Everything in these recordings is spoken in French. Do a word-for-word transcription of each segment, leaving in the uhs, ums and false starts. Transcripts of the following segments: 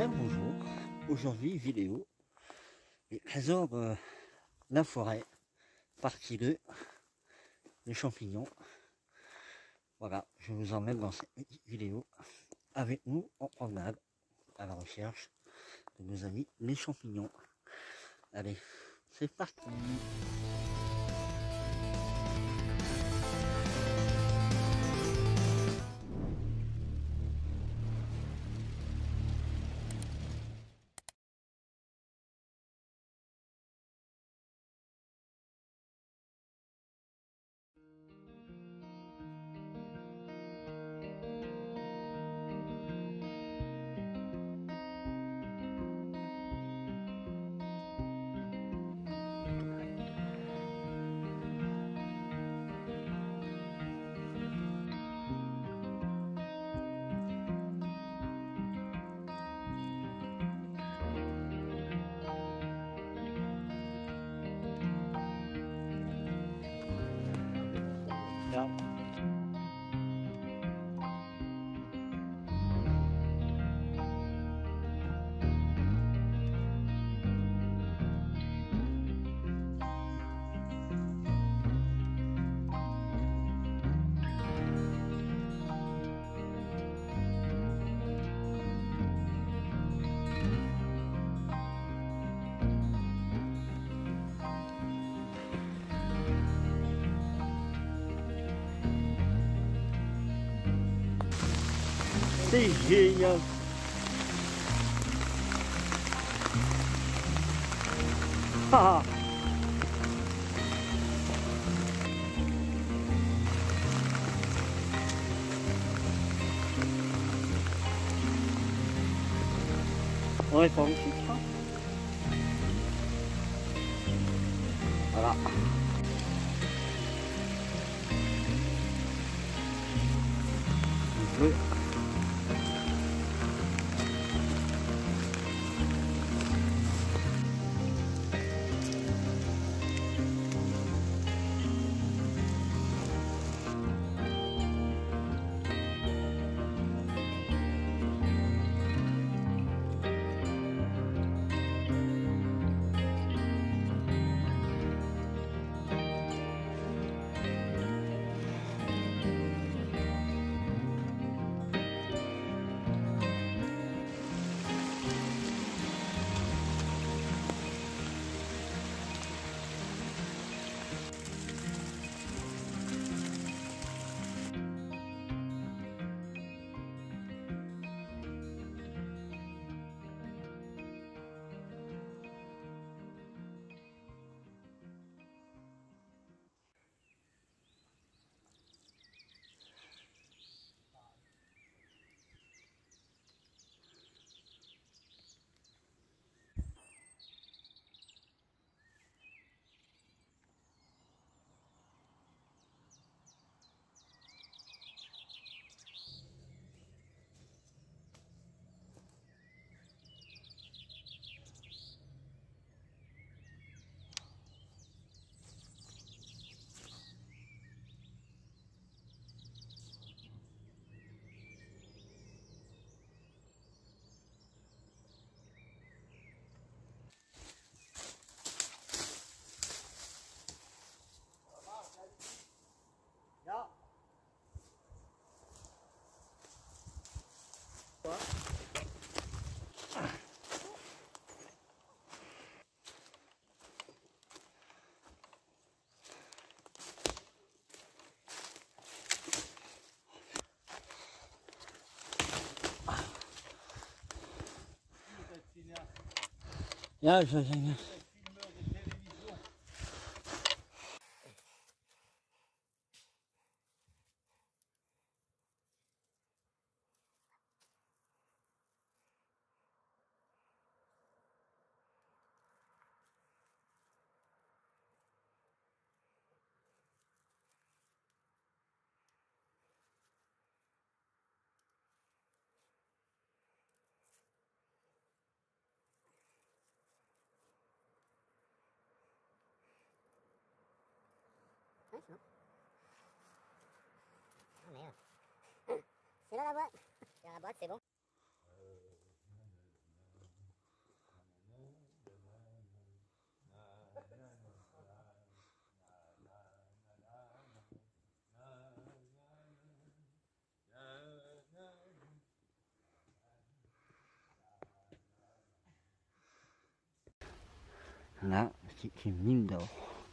Bien bonjour, aujourd'hui vidéo les trésors de la forêt, partie deux, les champignons. Voilà, je vous emmène dans cette petite vidéo avec nous en promenade à la recherche de nos amis les champignons. Allez, c'est parti. Là. C'est génial. Ah. Ouais, pas magnifique. Voilà. Bleu. Ja. Ja, ich weiß nicht. Hein, sinon. Ah merde. C'est là la boîte. C'est là la boîte, c'est bon. Là, c'est une mine d'or.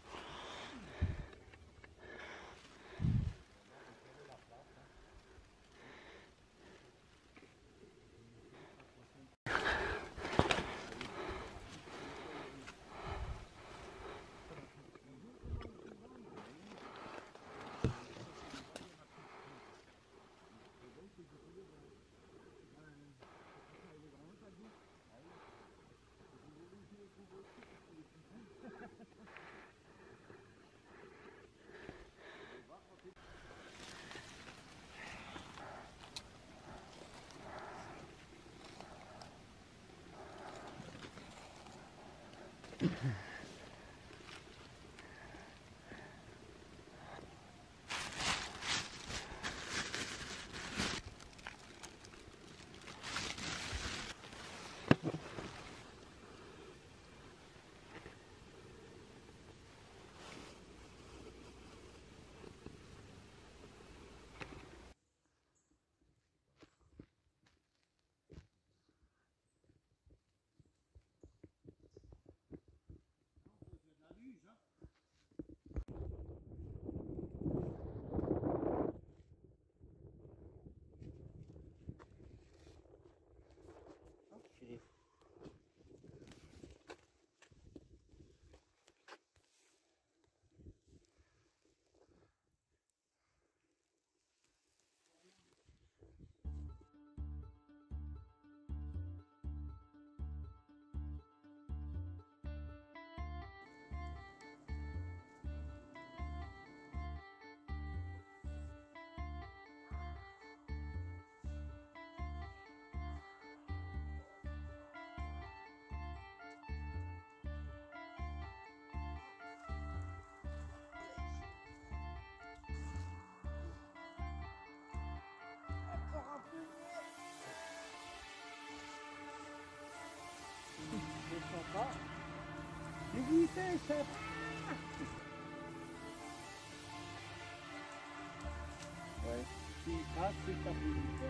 Ouais. Si, ah, c'est pas plus.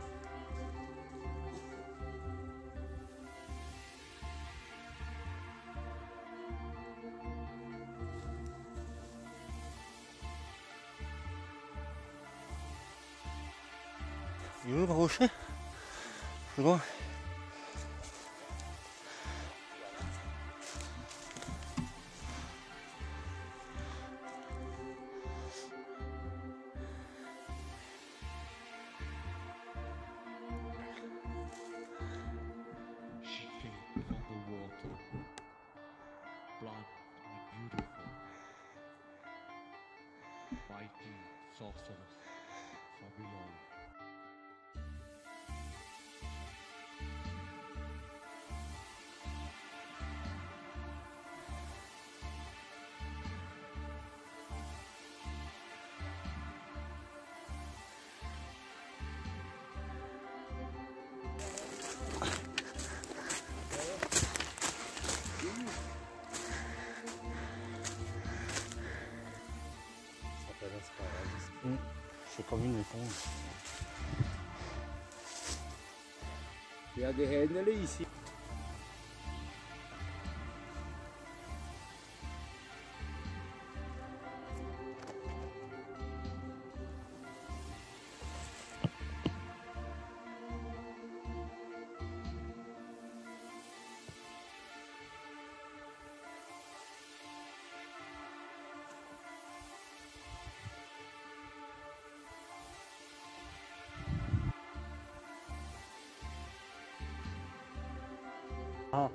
Il est où le rocher? C'est bon. She came from the water, blonde and beautiful, mighty sorceress from below. Mmh. C'est comme une éponge. Il y a des haines ici. Ah.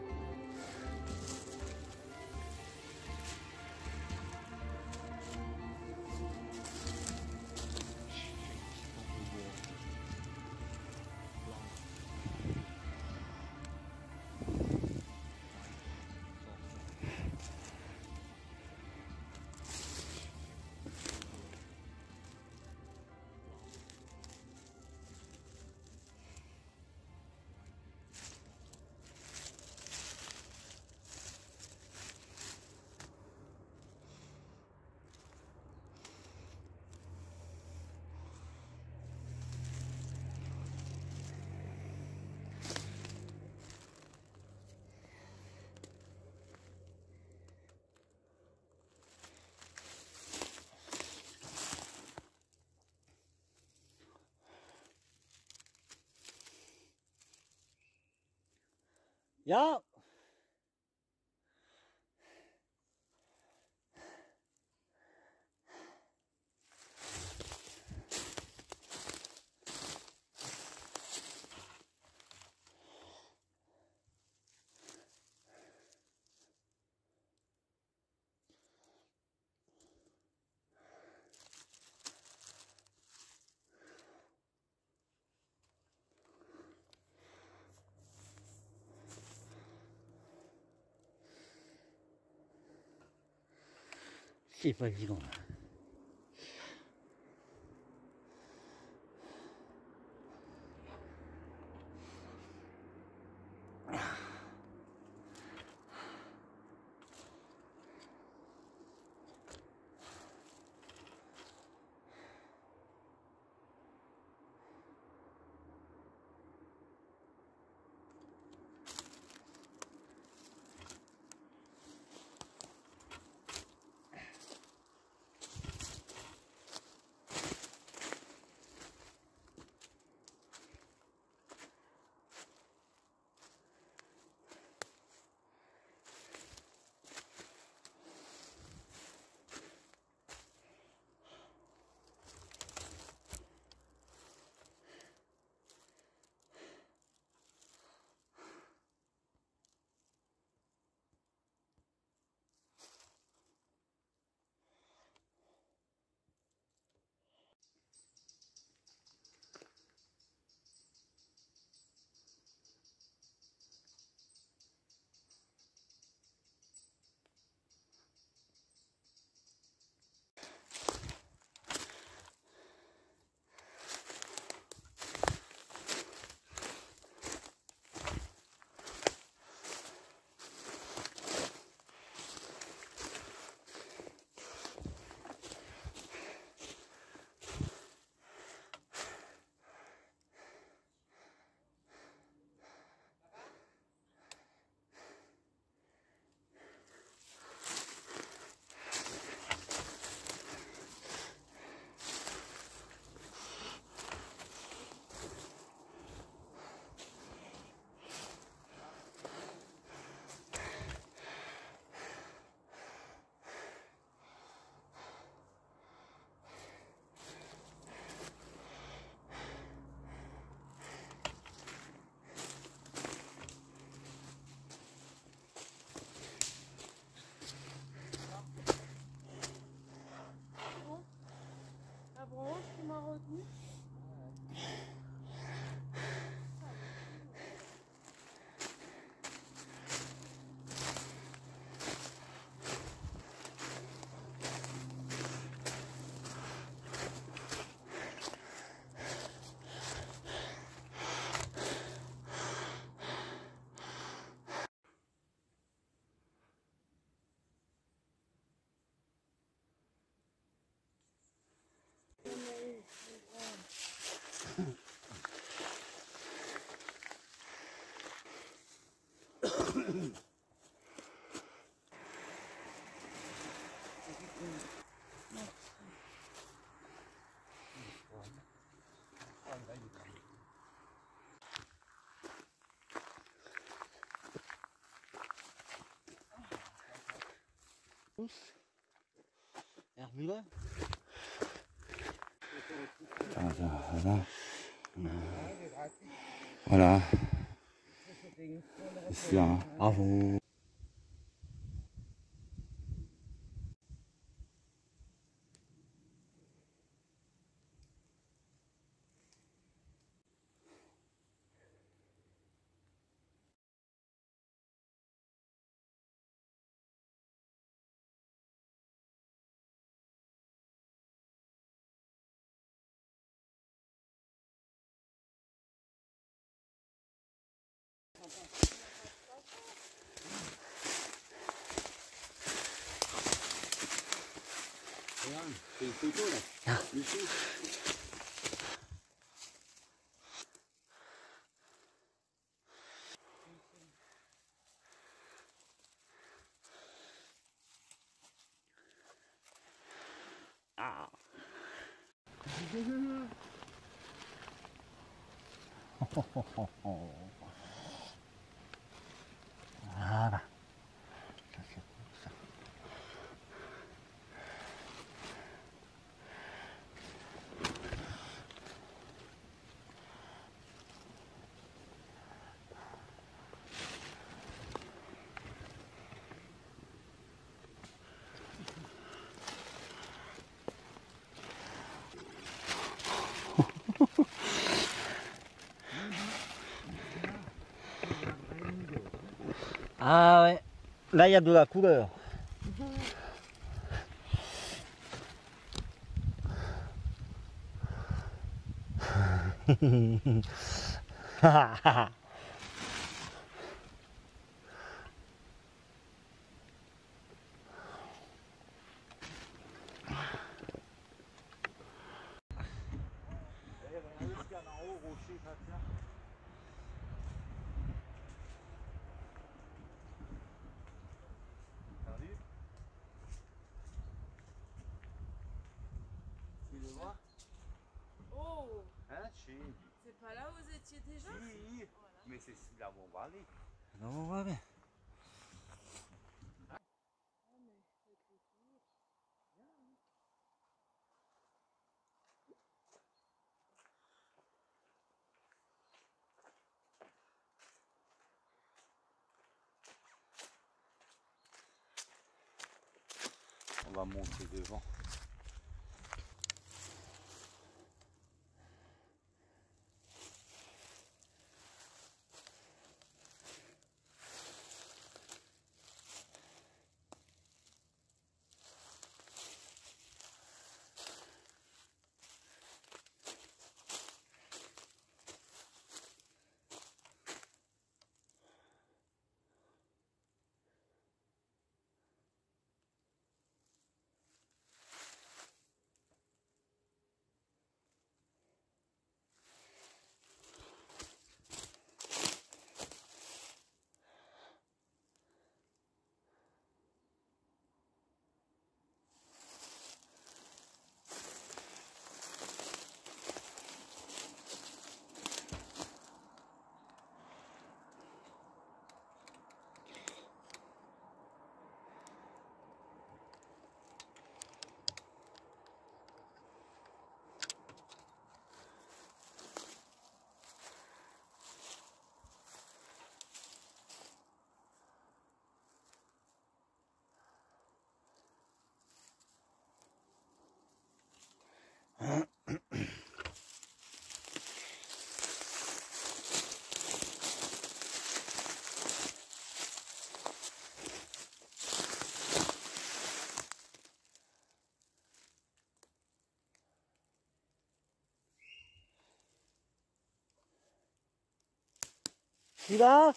She came from the water, blonde, mighty sorceress. Ja. C'est pas évident là. La branche qui m'a retenu. Hermule. Voilà. Voilà. C'est ça. Bravo. Regarde, c'est une photo là. Ah. Ici. Ah. Ah ouais, là il y a de la couleur. Regardez ce qu'il y a en haut, au rocher, là, tiens. T'as vu? Tu le vois? Oh, Hein, si. c'est pas là où vous étiez déjà? Si, mais c'est là où on va aller. Non, ouais, mais... On va monter devant. Celui-là?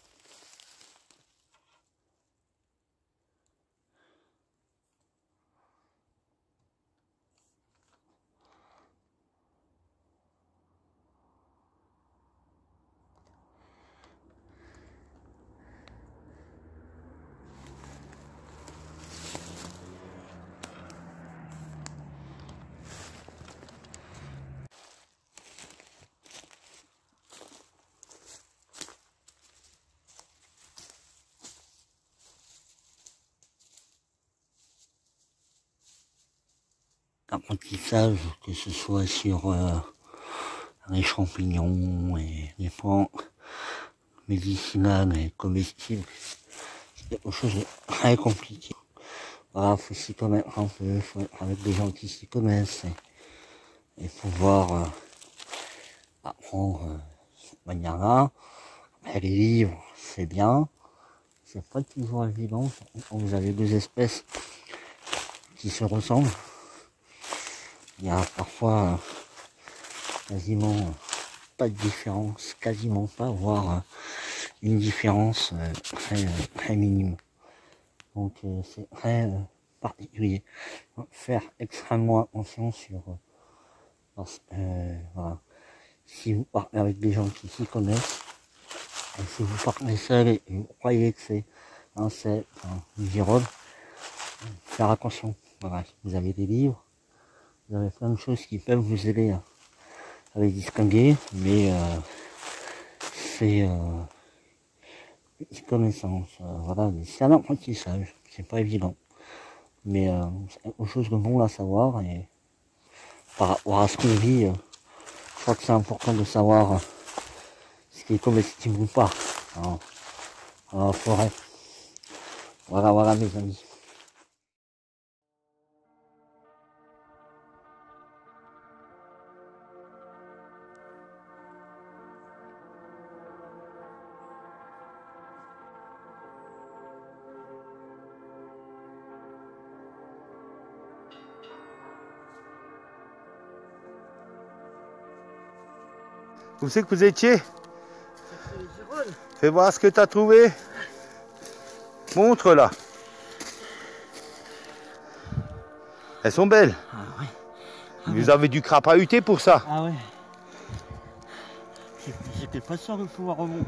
Apprentissage, que ce soit sur euh, les champignons et les plantes médicinales et comestibles, c'est quelque chose de très compliqué. Voilà, faut s'y connaître un peu, faut être avec des gens qui s'y connaissent et, et pouvoir euh, apprendre euh, de cette manière-là. Les livres, c'est bien, c'est pas toujours évident quand vous avez deux espèces qui se ressemblent. Il y a parfois euh, quasiment euh, pas de différence, quasiment pas, voire euh, une différence euh, très, euh, très minime. Donc euh, c'est très euh, particulier. Donc, faire extrêmement attention sur... Euh, parce, euh, voilà. Si vous partez avec des gens qui s'y connaissent, et si vous partez seul et vous croyez que c'est un cèpe, un girole, faire attention. Voilà. Vous avez des livres, vous avez plein de choses qui peuvent vous aider à, à les distinguer, mais euh, c'est euh, une connaissance. Euh, voilà, c'est un apprentissage, c'est pas évident. Mais euh, c'est quelque chose de bon à savoir et par rapport à ce qu'on vit, euh, je crois que c'est important de savoir euh, ce qui est comestible ou pas hein, en forêt. Voilà, voilà mes amis. Où c'est que vous étiez? C'est les girolles. Fais voir ce que tu as trouvé. Montre là. Elles sont belles. Ah ouais. Vous avez du crapahuté pour ça. Ah ouais. J'étais pas sûr de pouvoir remonter.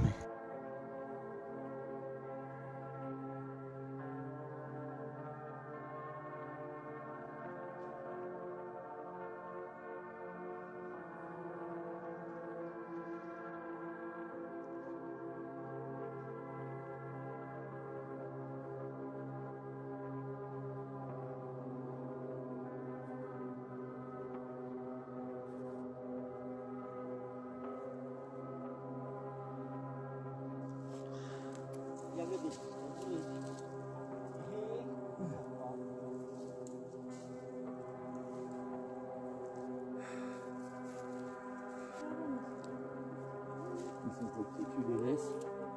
Il y avait des Ils sont petits, tu les laisses.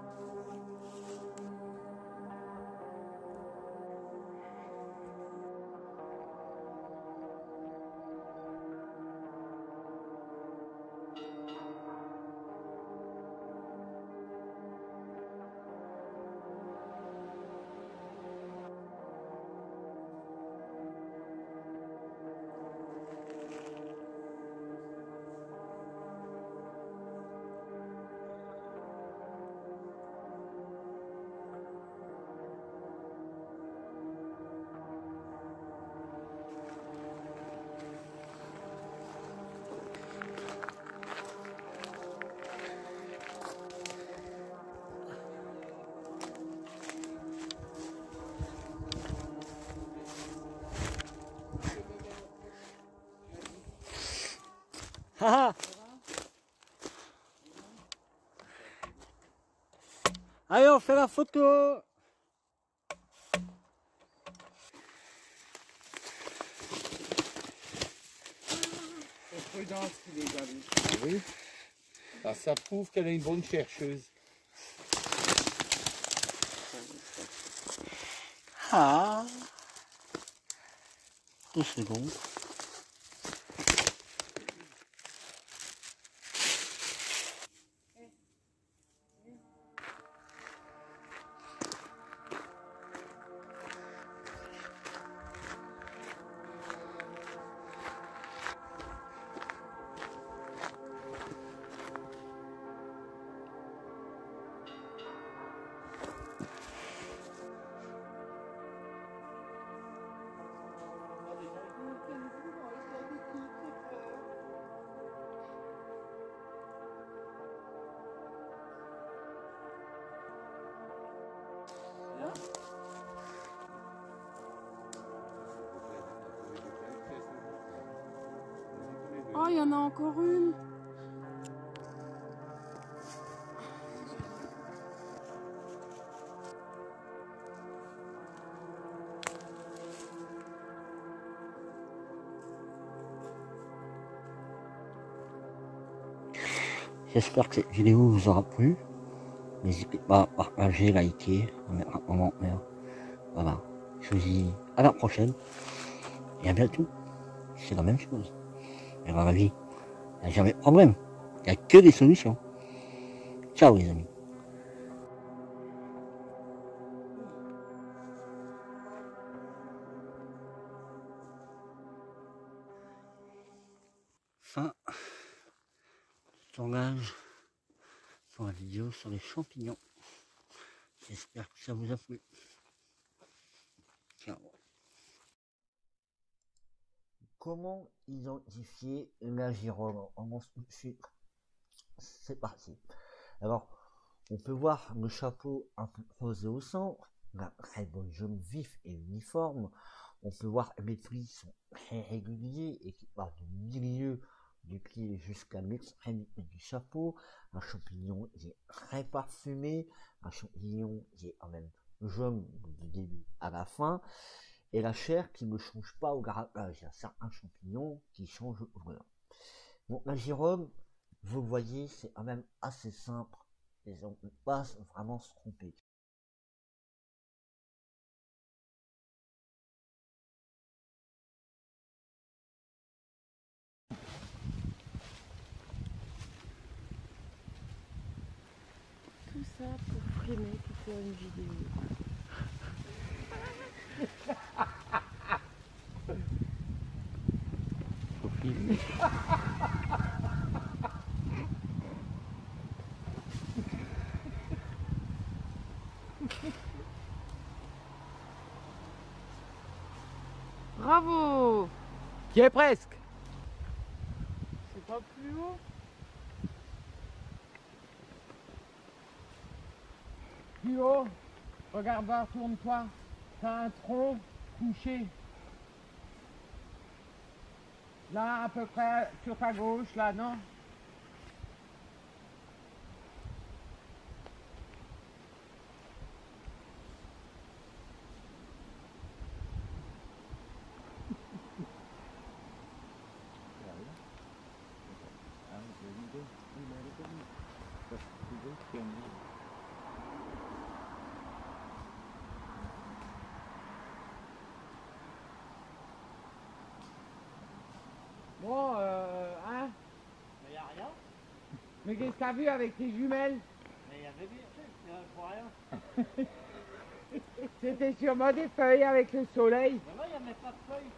Ah ah. Allez, on fait la photo. C'est prudence qui les a vus. Oui. Ah, ça prouve qu'elle est une bonne chercheuse. Ah. Deux secondes. Oh, il y en a encore une. J'espère que cette vidéo vous aura plu. N'hésitez pas à partager, liker, à mettre un commentaire. Voilà. Je vous dis à la prochaine. Et à bientôt. C'est la même chose. Et dans la vie, il n'y a jamais de problème. Il n'y a que des solutions. Ciao les amis. Fin du tournage pour la vidéo sur les champignons. J'espère que ça vous a plu. Ciao. Comment identifier la girole? On commence tout de suite. C'est parti. Alors, on peut voir le chapeau un peu posé au centre, la très bonne jaune vif et uniforme. On peut voir les plis sont très réguliers et qui partent du milieu du pied jusqu'à l'extrémité du chapeau. Un champignon qui est très parfumé, un champignon qui est quand même jaune du début à la fin. Et la chair qui ne change pas au grattage. Il y a certains champignons qui changent de couleur. Bon, la girole, vous voyez, c'est quand même assez simple. Et on ne peut pas vraiment se tromper. filmer, puis faire une vidéo. Sophie. Bravo! Qui est presque. C'est pas plus haut? Plus haut. Regarde voir, tourne-toi. T'as un tronc couché. Là, à peu près sur ta gauche, là, non? Bon, euh, hein? Mais y a rien. Mais qu'est-ce que t'as vu avec tes jumelles? Mais y avait bien fait, je vois rien. C'était sûrement des feuilles avec le soleil. Mais là, y avait pas de feuilles.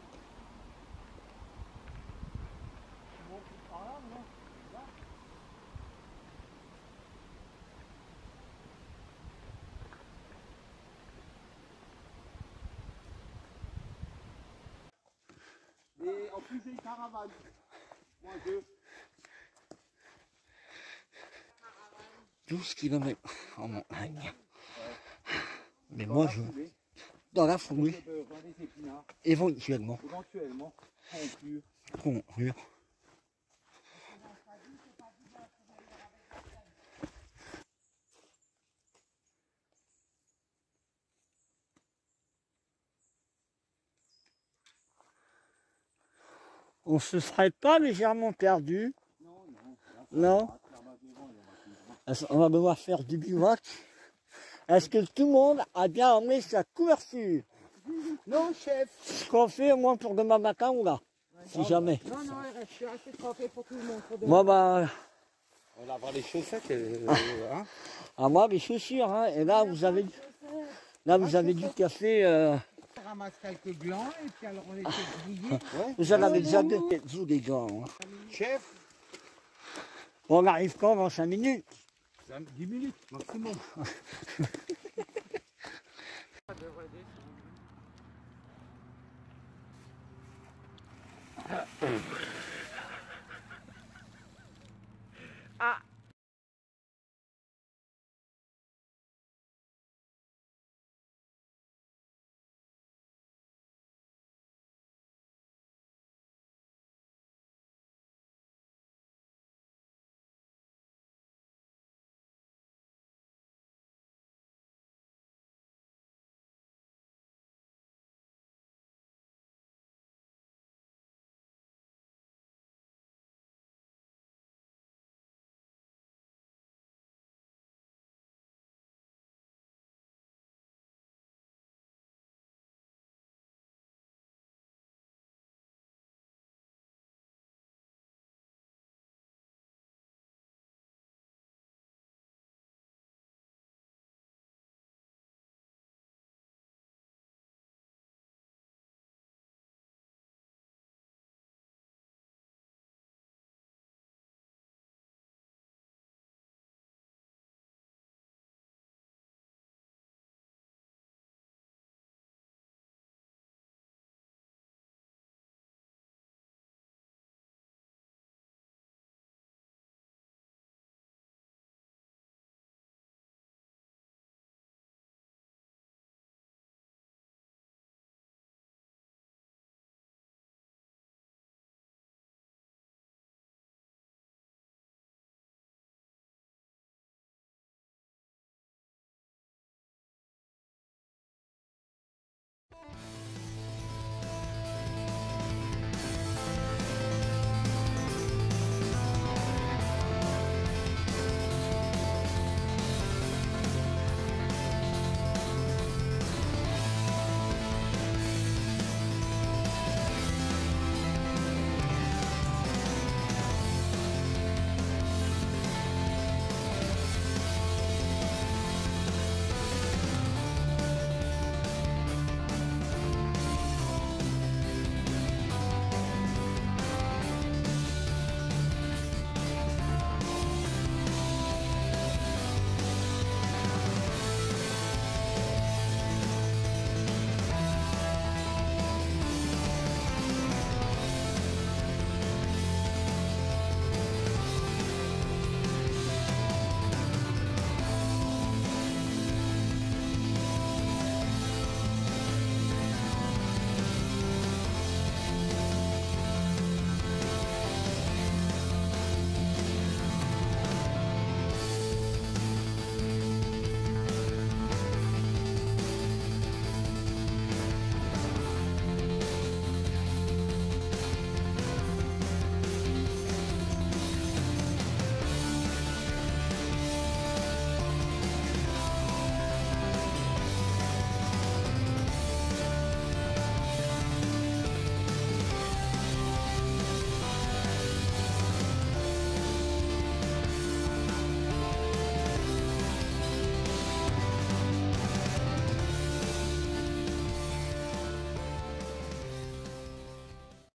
Je monte par là, non? Là. Et en plus, j'ai une caravane. Moi, je... douze kilomètres en montagne. Mais moi, je... Dans la foulée, Dans les épinards, éventuellement, éventuellement, conclure. conclure. On se serait pas légèrement perdu? Non. Est-ce qu'on va devoir faire du bivouac? Est-ce que tout le monde a bien emmené sa couverture? Non, chef. Ce qu'on fait au moins pour demain matin ou là? Si jamais. Non, non, il reste assez trempé pour tout le monde. Moi, bah, On va avoir les chaussettes. euh, hein. à moi, les chaussures, hein. Et là, vous avez, là, vous avez du café. Euh, On ramasse quelques glands et puis alors on les fait bouillir. vous en avez déjà deux, vous les gars. Hein. Chef, On arrive quand dans cinq minutes? dix minutes maximum.